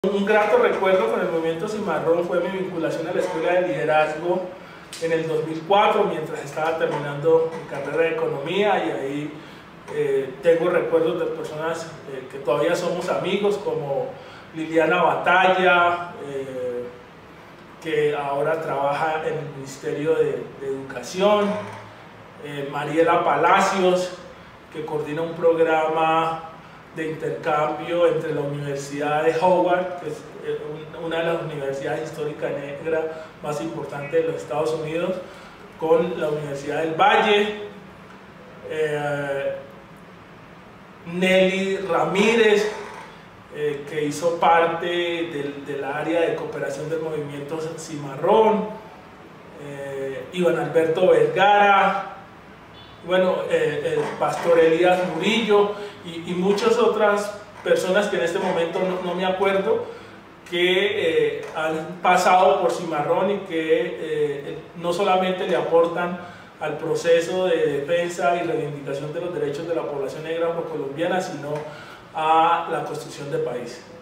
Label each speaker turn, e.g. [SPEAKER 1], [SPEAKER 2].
[SPEAKER 1] Un grato recuerdo con el movimiento Cimarrón fue mi vinculación a la Escuela de Liderazgo en el 2004, mientras estaba terminando mi carrera de Economía, y ahí tengo recuerdos de personas que todavía somos amigos, como Liliana Batalla, que ahora trabaja en el Ministerio de Educación, Mariela Palacios, que coordina un programa de intercambio entre la Universidad de Howard, que es una de las universidades históricas negras más importantes de los Estados Unidos, con la Universidad del Valle, Nelly Ramírez, que hizo parte del área de cooperación del movimiento Cimarrón, Iván Alberto Vergara, bueno, el pastor Elías Murillo y muchas otras personas que en este momento no me acuerdo, que han pasado por Cimarrón y que no solamente le aportan al proceso de defensa y reivindicación de los derechos de la población negra afrocolombiana, sino a la construcción del país.